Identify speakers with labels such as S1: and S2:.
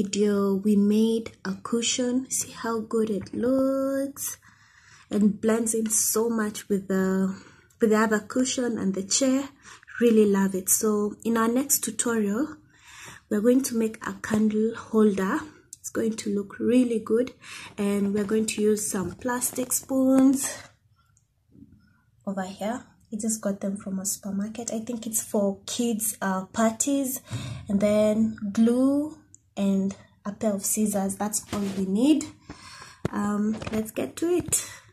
S1: video, we made a cushion. See how good it looks, and blends in so much with the other cushion and the chair. Really love it. So in our next tutorial, we're going to make a candle holder. It's going to look really good, and we're going to use some plastic spoons over here. I just got them from a supermarket. I think it's for kids parties. And then glue and a pair of scissors. That's all we need. Let's get to it.